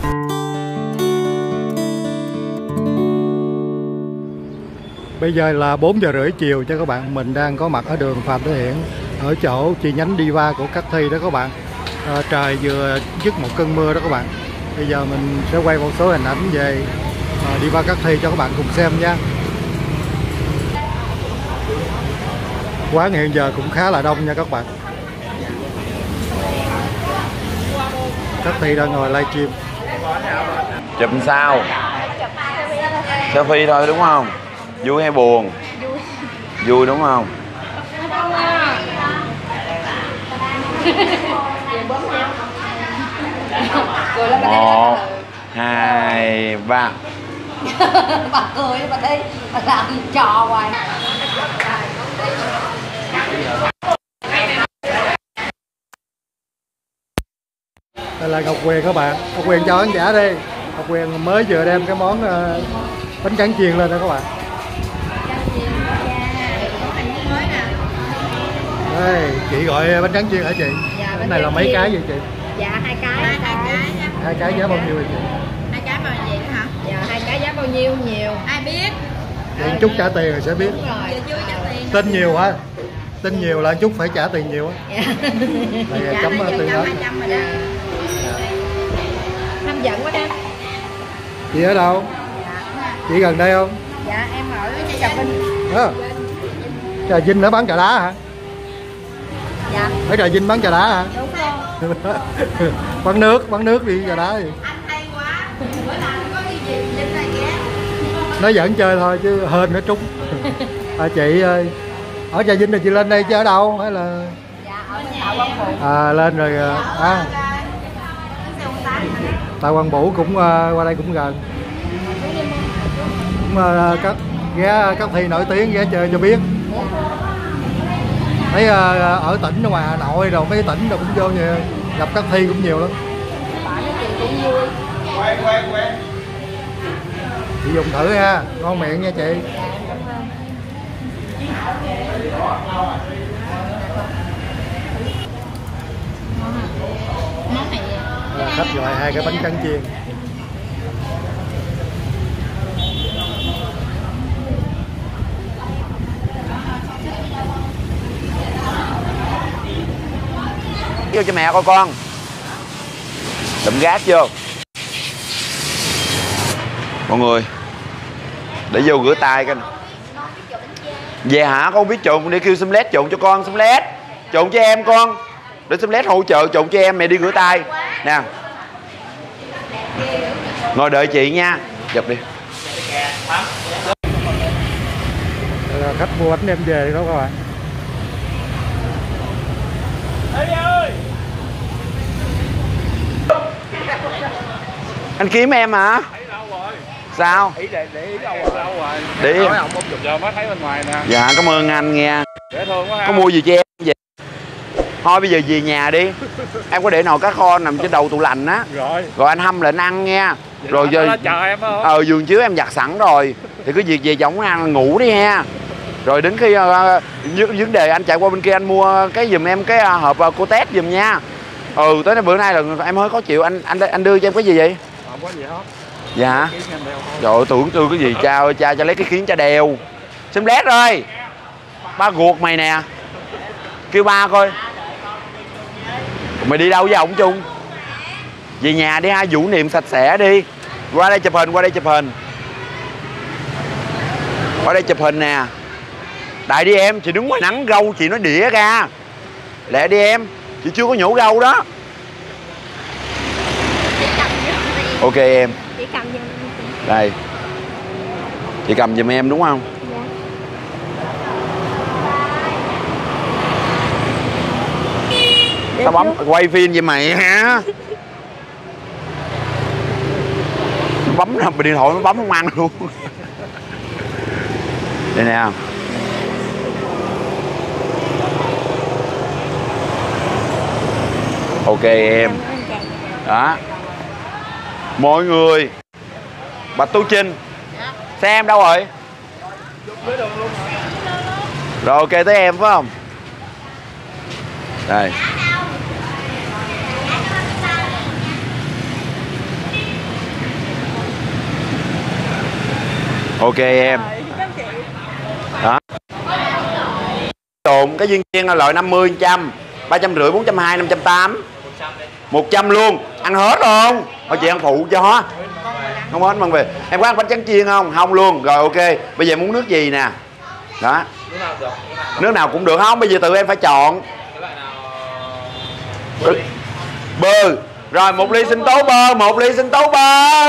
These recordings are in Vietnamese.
Bây giờ là 4 giờ rưỡi chiều cho các bạn. Mình đang có mặt ở đường Phạm Thế Hiển, ở chỗ chi nhánh Diva của Cát Thi đó các bạn. Trời vừa dứt một cơn mưa đó các bạn. Bây giờ mình sẽ quay một số hình ảnh về Diva Cát Thi cho các bạn cùng xem nha. Quán hiện giờ cũng khá là đông nha các bạn. Cát Thi đang ngồi livestream. Chụp sao? Selfie thôi đúng không? Vui hay buồn? Vui đúng không? 1, 2, 3. Bà cười bà đi, bà làm trò hoài. Đây là Ngọc Quyền các bạn. Ngọc Quyền cho khán giả đi. Ngọc Quyền mới vừa đem cái món bánh tráng chiên lên đó các bạn. Đây, chị gọi bánh tráng chiên hả chị? Dạ, cái này là mấy cái vậy chị? Dạ 2 cái. 2 cái giá bao nhiêu vậy chị? 2 cái bao nhiêu hả? Dạ 2 cái giá bao nhiêu? Nhiều. Ai biết? Vậy chút trả tiền rồi sẽ biết. Đúng rồi. Chưa trả tiền. Tin nhiều hả? Tin nhiều là chút phải trả tiền nhiều á. Dạ. Chấm tiền hết. 200 rồi đó. Hấp dẫn quá đó. Chị ở đâu? Dạ. Chị gần đây không? Dạ em ở Trà Vinh. Trà Vinh nó bán trà đá hả? Dạ. Ở Trà Vinh bán trà đá hả? Đúng không? Bán nước đi trà đá gì. Anh hay quá. Bữa nào có cái gì Vinh này ghé. Nó giỡn chơi thôi chứ hên nó trúng. Chị ơi, ở Trà Vinh rồi chị lên đây chứ ở đâu hay là? Dạ ở Tạ Quang Vũ. Lên rồi Tạ Quang Vũ cũng qua đây cũng gần. Cũng ghé Cát Thi nổi tiếng ghé chơi cho biết. Thấy ở tỉnh ở ngoài Hà Nội rồi mấy tỉnh rồi cũng vô nhiều, gặp Cát Thi cũng nhiều lắm. Chị dùng thử ha, ngon miệng nha chị. Khách gọi 2 cái bánh tráng chiên. Vô cho mẹ coi con. Đậm gác vô. Mọi người để vô rửa tay coi nè. Về hả? Con biết trộn, đi kêu Xâm Lét trộn cho con. Xâm Lét trộn cho em con. Để Xâm Lét hỗ trợ trộn cho em. Mẹ đi rửa tay nè. Ngồi đợi chị nha. Dập đi. Khách mua bánh đem về đó các bạn. Anh kiếm em hả? Sao? Để ý đâu rồi? Để nói ông chụp giờ mới thấy bên ngoài nè. Dạ cảm ơn anh nghe. Dễ thương quá ha. Có mua gì cho em vậy? Thôi bây giờ về nhà đi. Em có để nồi cá kho nằm trên đầu tủ lạnh á. Rồi anh hâm lại anh ăn nha. Vậy Rồi giờ chờ em không? giường chiếu em giặt sẵn rồi. Thì cứ việc về chồng ăn ngủ đi ha. Rồi đến khi vấn đề anh chạy qua bên kia anh mua cái giùm em cái hộp cô tét giùm nha. Tới bữa nay là em hơi khó chịu. Anh đưa cho em cái gì vậy? Không có gì hết. Dạ. Trời ơi tưởng tôi cái gì cha ơi, cha cho lấy cái khiến cha đeo. Xâm Lét ơi, ba ruột mày nè, kêu ba coi. Mày đi đâu với ổng chung? Về nhà đi ha, vũ niệm sạch sẽ đi. Qua đây chụp hình, qua đây chụp hình. Qua đây chụp hình nè. Đại đi em, chị đứng ngoài nắng râu chị nó đĩa ra. Lẹ đi em, chị chưa có nhổ râu đó. Ok em. Chị cầm giùm. Đây. Chị cầm giùm em đúng không? Dạ. Tao bấm quay phim vậy mày hả? Bấm điện thoại nó bấm không ăn luôn. Đây nè. Ok em. Đó. Mọi người, Bạch Tú Trinh. Xe em đâu rồi? Rồi ok tới em phải không? Đây. Ok em. Đó. Trộn cái viên chiên là loại 50, 100, 350, 420, 580, 100 luôn. Ăn hết không? Thôi chị ăn phụ cho. Không hết mang về. Em có ăn bánh tráng chiên không? Không luôn. Rồi ok. Bây giờ muốn nước gì nè? Đó. Nước nào cũng được không? Bây giờ tự em phải chọn. Bơ. Rồi 1 ly sinh tố bơ, 1 ly sinh tố bơ.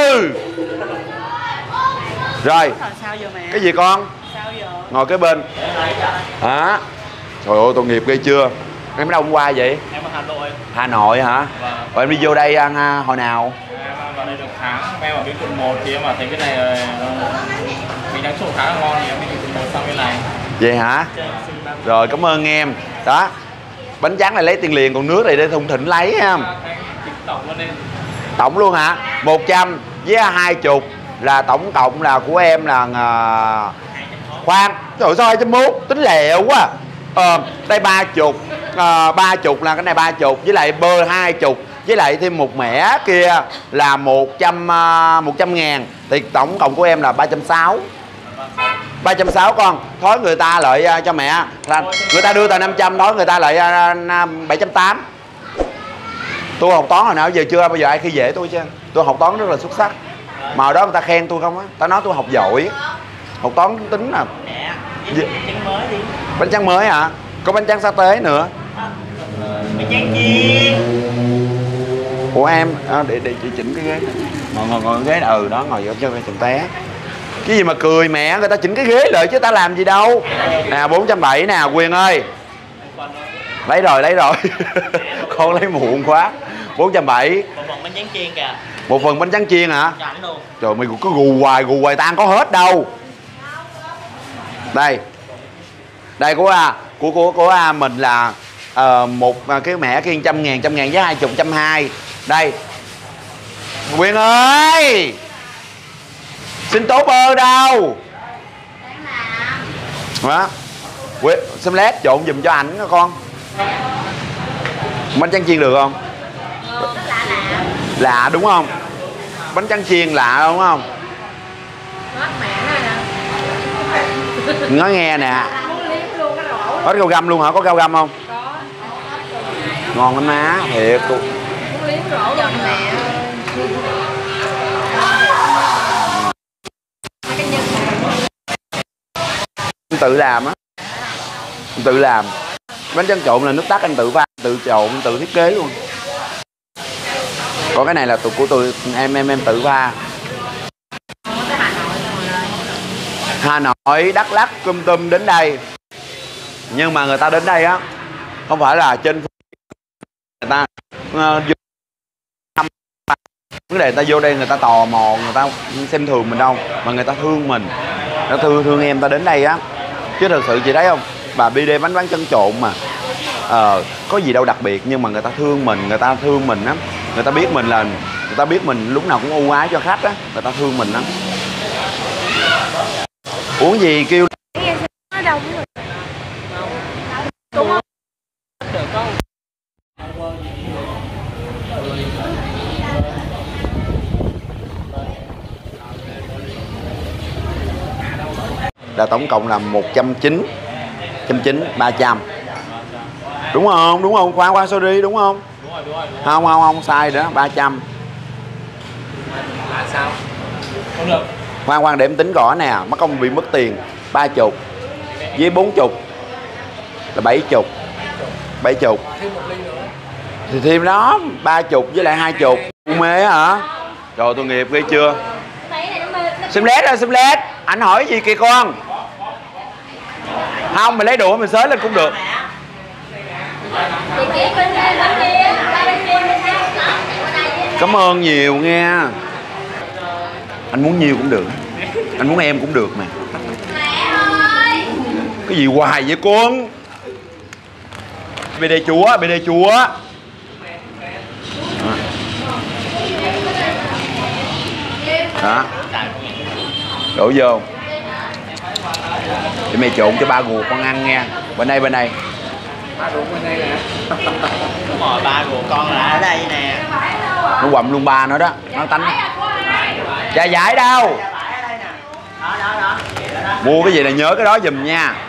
Rồi. Cái gì con? Ngồi cái bên. Hả? Trời ơi tội nghiệp ghê chưa? Em ở đâu hôm qua vậy? Em ở Hà Nội. Hà Nội hả? Rồi em đi vô đây ăn hồi nào? Em vào đây được tháng, em ở bên quận 1 thì em bảo thấy cái này mình đang trộn khá là ngon thì em đi quận 1 sang bên này. Vậy hả? Rồi cảm ơn em. Đó. Bánh tráng này lấy tiền liền, còn nước này để Thùng Thịnh lấy ha. Tổng luôn đi. Tổng luôn hả? 100 với 20 là tổng cộng là của em là khoan. Trời ơi sao 201 tính lẹo quá. Đây 30, 30 là cái này 30 với lại bơ 20 với lại thêm một mẻ kia là 100 ngàn thì tổng cộng của em là 360. 360 con. Thối người ta lại cho mẹ là người ta đưa tao 500, thối người ta lại 780. Tôi học toán hồi nào giờ chưa bao giờ ai khi dễ tôi chứ. Tôi học toán rất là xuất sắc. Mà hồi đó người ta khen tôi không á, ta nói tôi học giỏi. Học toán tính là Bánh mới đi. bánh tráng mới hả? Có bánh tráng sa tế nữa. Bánh tráng chiên. Ủa em để chị chỉnh cái ghế. Ngồi ghế đó ngồi vô cho chừng té. Cái gì mà cười mẹ, người ta chỉnh cái ghế lại chứ ta làm gì đâu. Nè 470 nè Quyền ơi. Lấy rồi. Con lấy muộn quá. 470. Một phần bánh tráng chiên kìa. Một phần bánh tráng chiên hả? Cho ảnh luôn. Trời mày cứ gù hoài ta ăn có hết đâu. Đây của mình là một cái mẻ kia 100 ngàn với 20, 120. Đây Quyền ơi, xin tố bơ đâu đó. Quyền xem lét trộn giùm cho ảnh đó con. Bánh tráng chiên được không? Lạ đúng không? Bánh tráng chiên lạ đúng không? Nói nghe nè. Hết rau găm luôn hả? Có rau găm không? Ngon lắm má, thiệt. Tự làm á. Tự làm. Bánh tráng trộn là nước tắt anh tự pha, tự trộn, tự thiết kế luôn. Còn cái này là của tôi em tự pha. Hà Nội, Đắk Lắk, Tum đến đây. Nhưng mà người ta đến đây á không phải là trên người ta vấn đề người ta vô đây người ta tò mò, người ta xem thường mình đâu, mà người ta thương mình, nó thương em ta đến đây á. Chứ thật sự chị thấy không, bà BD bánh tráng trộn mà có gì đâu đặc biệt, nhưng mà người ta thương mình, á, người ta biết mình lúc nào cũng ưu ái cho khách á, người ta thương mình lắm. Uống gì kêu là tổng cộng là 190, 300. Đúng không? Khoan sorry, đúng không? Không sai nữa, 300. Sao? Không được. Khoan để em tính rõ nè, mất công bị mất tiền. 30 với 40 là 70. Thì thêm đó 30 với lại 20. Mê hả? Trời tội nghiệp ghê chưa? Xem lét. Anh hỏi gì kìa con? Không, mày lấy đũa mày xới lên cũng được. Cảm ơn nhiều nghe. Anh muốn nhiều cũng được, anh muốn em cũng được mà. Cái gì hoài vậy con? BD chúa. Đó. Đổ vô. Để mày trộn cho ba guộc con ăn nha. Bên đây. Ba ruột bên đây nè. Đúng rồi, ba của con là ở đây nè. Nó quầm luôn ba nó đó. Nó tánh. Chà giải đâu? Đó. Mua cái gì là nhớ cái đó giùm nha.